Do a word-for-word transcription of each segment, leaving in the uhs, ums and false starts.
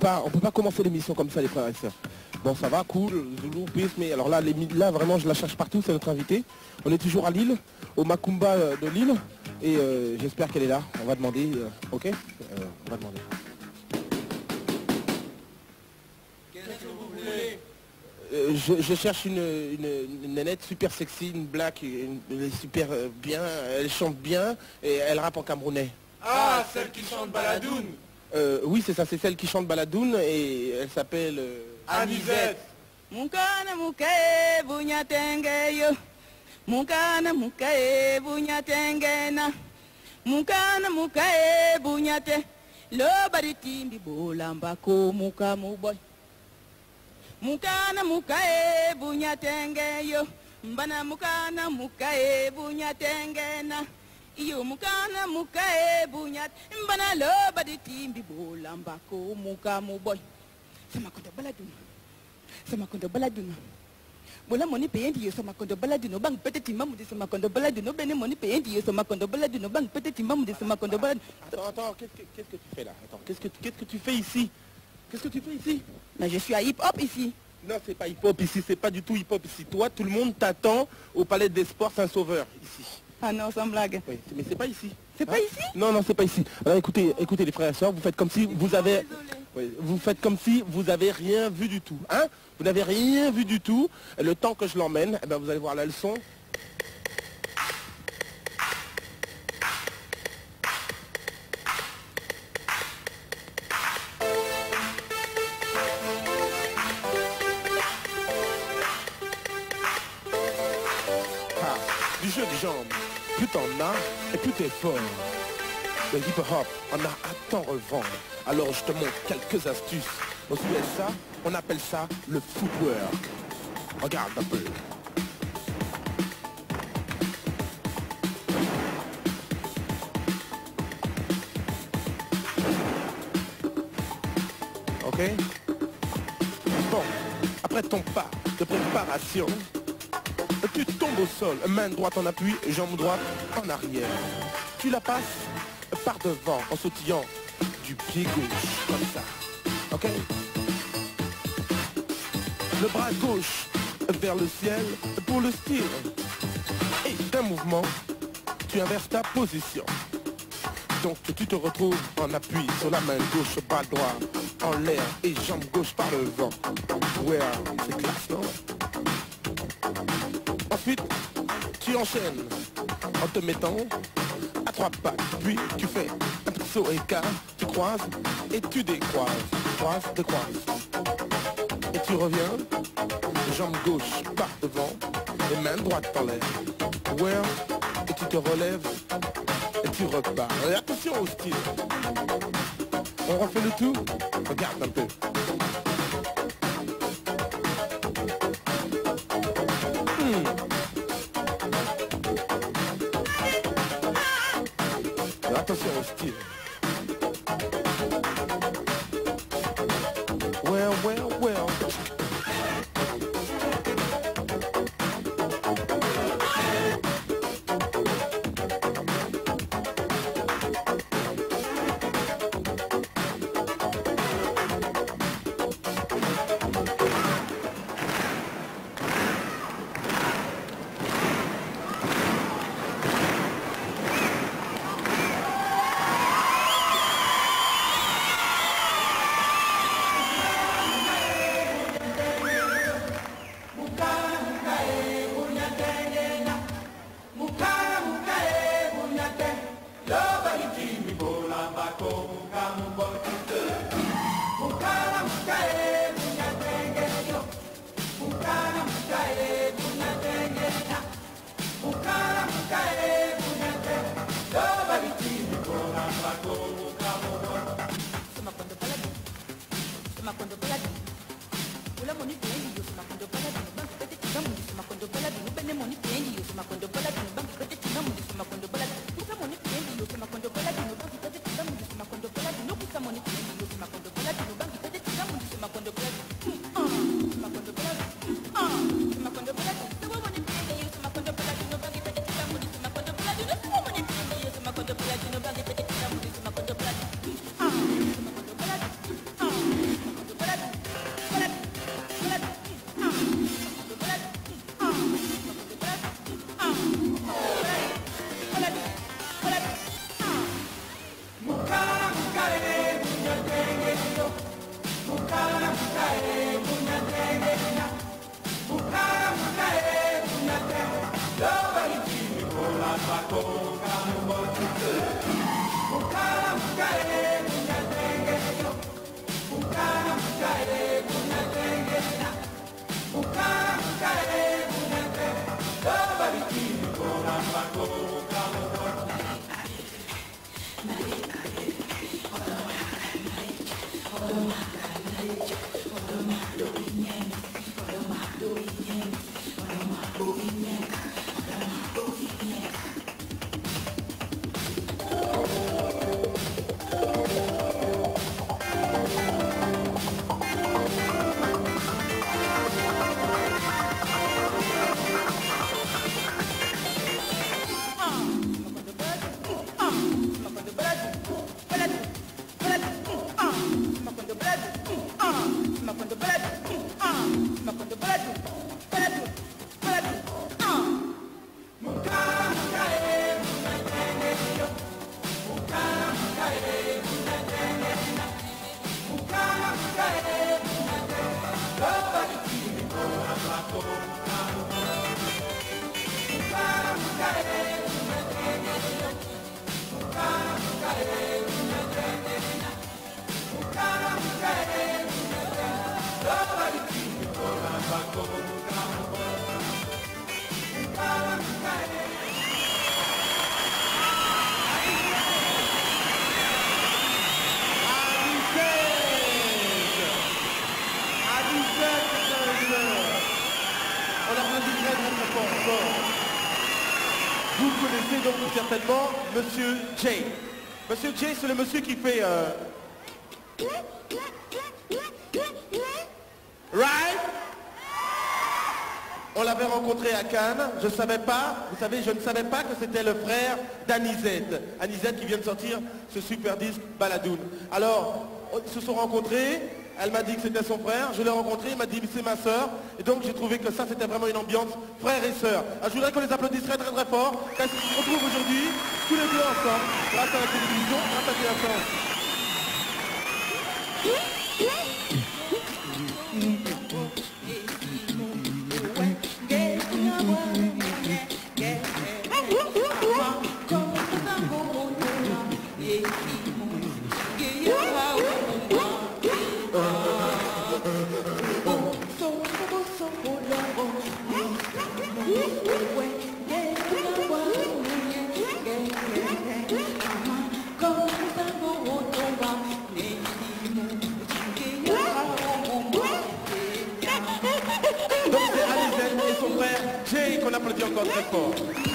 pas, on peut pas commencer l'émission comme ça, les frères et sœurs. Bon, ça va, cool, Zoulou, Peace, mais alors là, les, là, vraiment, je la cherche partout, c'est notre invité. On est toujours à Lille, au Macumba de Lille, et euh, j'espère qu'elle est là. On va demander, euh, ok euh, On va demander. Qu'est-ce que vous voulez? euh, je, je cherche une, une, une nénette super sexy, une black, une, une super euh, bien, elle chante bien, et elle rappe en camerounais. Ah, celle qui chante Baladoun. Euh, oui, c'est ça, c'est celle qui chante Baladoun, et elle s'appelle... Euh, Anisette. Mukana mukae bunyatenge yo. Mukana mukae bunyatenge na. Mukana mukae bunyate. Lo baritimbi bolamba ko muka muboy. Mukana mukae bunyatenge yo. Mbana mukana mukae bunyatenge na. Iyo mukana mukae bunyat. Mbana lo baritimbi bolamba ko muka muboy. Sama kondo Baladoun. Sama kondo Baladoun. Bola moni payendi yo sama kondo Baladoun. Bang peut-être imam de sama kondo Baladoun. Bene moni payendi yo sama kondo Baladoun. Bang peut-être imam de sama kondo Baladoun. Attends, attends, qu'est-ce que, qu'est-ce que tu fais là? Attends, qu'est-ce que, qu'est-ce que tu fais ici? Qu'est-ce que tu fais ici? Mais je suis à hip-hop ici. Non, c'est pas hip-hop ici, c'est pas du tout hip-hop ici. Toi, tout le monde t'attend au Palais des Sports Saint-Sauveur, ici. Ah non, sans blague. Oui, mais c'est pas ici. C'est pas ici? Non, non, c'est pas ici. Alors écoutez, écoutez les frères et sœurs, vous faites comme si vous avez... Oui, vous faites comme si vous avez rien vu du tout. Hein? Vous n'avez rien vu du tout. Et le temps que je l'emmène, eh ben, vous allez voir la leçon. Ah, du jeu des jambes. Plus t'en as, et plus t'es fort. Le hip-hop, on a à t'en revendre. Alors je te montre quelques astuces. Aux U S A, on appelle ça le footwork. Regarde un peu. Ok? Bon, après ton pas de préparation, tu tombes au sol, main droite en appui, jambe droite en arrière. Tu la passes par devant en sautillant du pied gauche, comme ça. Ok? Le bras gauche vers le ciel pour le style. Et d'un mouvement, tu inverses ta position. Donc tu te retrouves en appui sur la main gauche, bras droit en l'air et jambe gauche par le vent. Ouais, c'est classe, non? Ensuite, tu enchaînes en te mettant à trois pattes. Puis tu fais un petit saut écart, tu croises et tu décroises. Croise, décroise. Et tu reviens, jambe gauche par devant et main droite par l'air. Ouais, et tu te relèves et tu repars. Et attention au style. On refait le tout. Regarde un peu. Hmm. Attention au style. Well, well, well. Vous connaissez donc certainement Monsieur J. Monsieur J, c'est le monsieur qui fait... Euh... Right? On l'avait rencontré à Cannes, je ne savais pas, vous savez, je ne savais pas que c'était le frère d'Anisette. Anisette qui vient de sortir ce super disque Baladoun. Alors, ils se sont rencontrés, elle m'a dit que c'était son frère, je l'ai rencontré, il m'a dit c'est ma soeur, et donc j'ai trouvé que ça c'était vraiment une ambiance frère et sœur. Alors, je voudrais qu'on les applaudisse très très très fort, car ils se retrouvent aujourd'hui, tous les deux ensemble, grâce à la télévision, grâce à T F un. Qu'on applaudit encore très fort.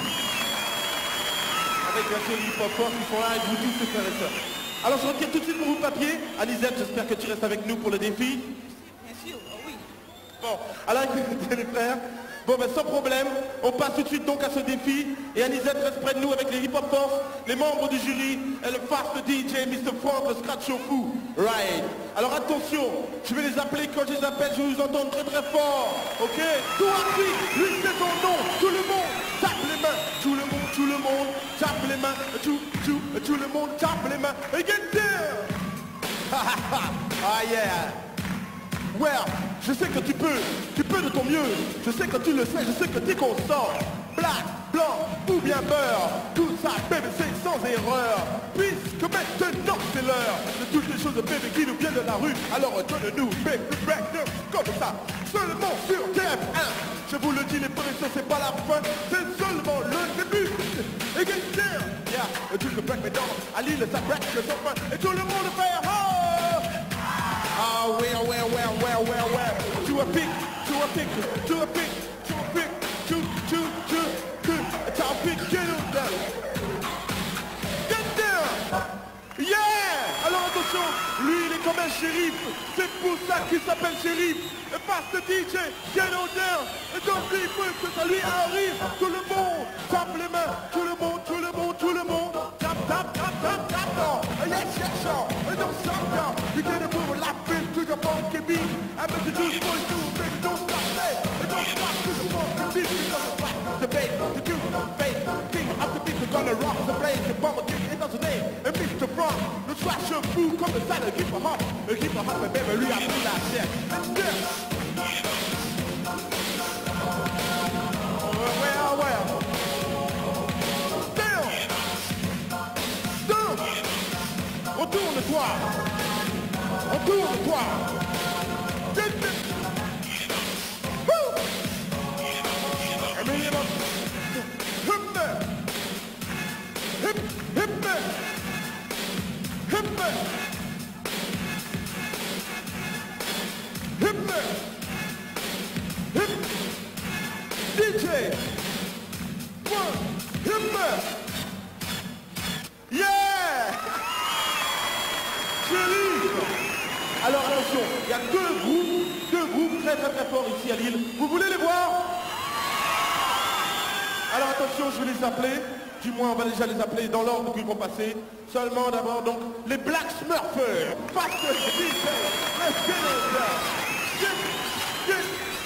Avec bien sûr les hip-hopers qui sont là et vous tous les frères et sœurs. Alors je retire tout de suite mon bout de papier. Anisette, j'espère que tu restes avec nous pour le défi. Bien sûr, oui. Bon, alors écoutez les frères. Bon ben sans problème, on passe tout de suite donc à ce défi. Et Anisette reste près de nous avec les hip-hopers, les membres du jury et le fast D J, mister Frank, le scratch au fou. Right. Alors attention, je vais les appeler, quand je les appelle, je vais vous entendre très très fort. Ok? Tout rapide, lui c'est son nom, tout le monde, tape les mains, tout le monde, tout le monde, tape les mains, tout, tout, tout le monde, tape les mains, et get down. Ah yeah. Ouais, je sais que tu peux, tu peux de ton mieux, je sais que tu le sais, je sais que tu es constant. Black, blanc ou bien beurre, tout ça bébé c'est sans erreur. Puisque maintenant c'est l'heure de toutes les choses bébé qui nous viennent de la rue. Alors donne-nous bébé break comme ça, seulement sur T F un. Je vous le dis les professeurs c'est pas la fin, c'est seulement le début. Et get there, yeah, tu peux break me down, à Lille ça break que son fin, et tout le monde fait oh. Ah ouais, ouais, ouais, ouais, ouais, ouais. Tu as pic, tu as pic, tu as pic, tu as pic, tu, tu, tu, tu, tu as pic, get down. Get down. Yeah. Alors attention, lui il est comme un shérif, c'est pour ça qu'il s'appelle shérif. Et passe le D J, get down. Et donc il faut que ça lui arrive. Tout le monde, tape les mains, tout le monde, tout le monde, tout le monde. Tap, tap, tap, tap, tap, tap. Yes, yes, sir. Et don't stop now. You get it move like this to the funky beat. I make the juice boys do, baby, don't stop there. And don't stop to the funky beat. Because the fight, the bass, the juice, the bass. King of the beat, we're gonna rock the place. The bomber king, it doesn't name. And mister Frank, le trash fou comme le sale hip hop. Le hip hop, mais baby, lui a pris la chair. Let's go. Ouais, ouais, ouais. Retourne-toi. Retourne-toi. D J, one, hip, yeah. Chérie. Alors attention, il y a deux groupes, deux groupes très très très forts ici à Lille. Vous voulez les voir? Alors attention, je vais les appeler. Du moins, on va déjà les appeler dans l'ordre qu'ils vont passer. Seulement d'abord, donc, les Black Smurfers. Fast D J, let's get it. Get, get.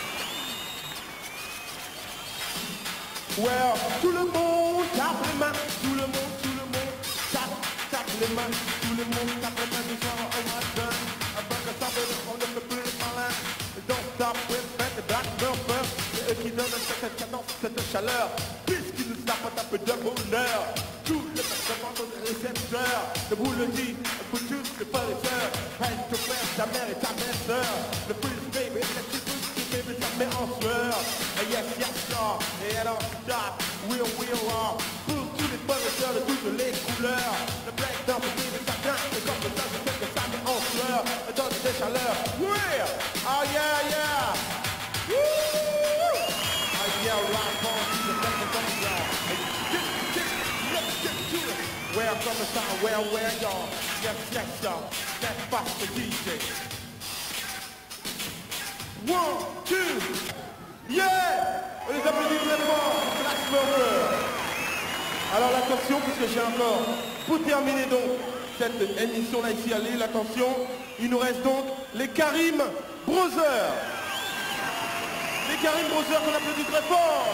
Well, tout le monde tape les mains, tout le monde, tout le monde tape, tape les mains, tout le monde tape les mains, ce soir on va done. Avant que ça veut on ne peut plus les malins. Don't stop with the Black Smurfers, c'est eux qui donnent cette cadence, cette chaleur, puisqu'ils nous tapent un peu de bonheur. Tous les personnes sont des récepteurs, je vous le dis, pour tous les frères et sœurs, hey, ton frère, ta mère et ta belle-sœur, le plus baby, c'est tout ce qui baby, ça met en sueur. Et yes, yes, sir, et alors stop, we'll, we'll, uh, pour tous les frères et sœurs de toutes les couleurs, le break dans le baby, ça grince, et comme ça, je sais que ça met en sueur, et donne des chaleurs, oui, oh yeah, yeah, woo, oh yeah, right on, the break is on, yeah. Let's get to it. Where from the sound, where, where, y'all? Yes, yes, y'all. That's fast the D J. One, two, yeah! On les applaudit très fort, Black Smurfers. Alors l'attention, puisque j'ai encore, pour terminer donc cette émission-là ici à Lille, attention, il nous reste donc les Karim Brothers. Les Karim Brothers qu'on applaudit très fort.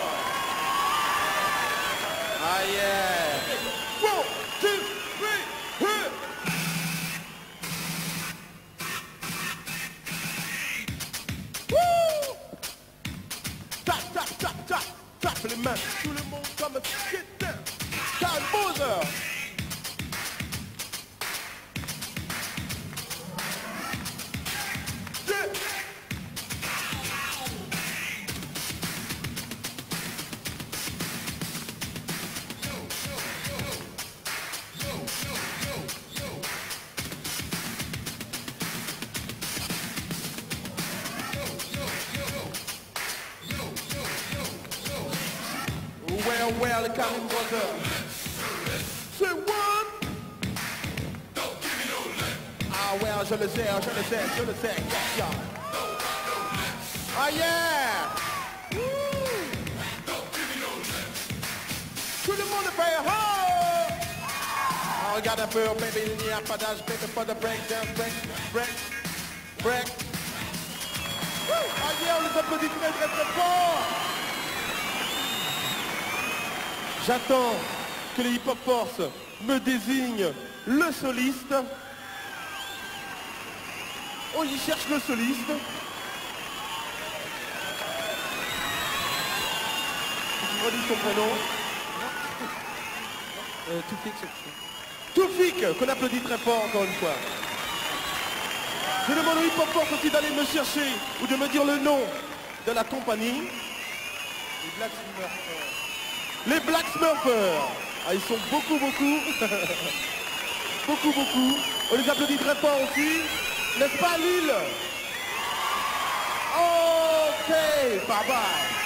Ah yeah! One, two, three, hit! Woo! Tap, tap, tap, tap, tap les mains, tout le monde comme un skit down. Karim Brothers! Well, well, the Karim Brothers. Say one. Don't give me no lip. Ah, well, je le sais, je le sais, je le sais. Yes, yeah. Ah, yeah. Woo. Don't give me no lip. Tout le monde fait ho. Ah, regarde un peu, baby, il n'y a pas d'âge, baby, for the break, dance, break, break, break. Woo. Ah, yeah, on les applaudit très, très, très fort. J'attends que les Hip Hop Force me désignent le soliste. Oh, il cherche le soliste. Je redis son prénom. Euh, Toufik, Toufik, qu'on applaudit très fort encore une fois. Je demande au Hip Hop Force aussi d'aller me chercher ou de me dire le nom de la compagnie. les Black Smurfers. Les Black Smurfers. Ah, ils sont beaucoup, beaucoup. beaucoup, beaucoup. On les applaudit très fort aussi. N'est-ce pas, Lille? Ok, bye bye.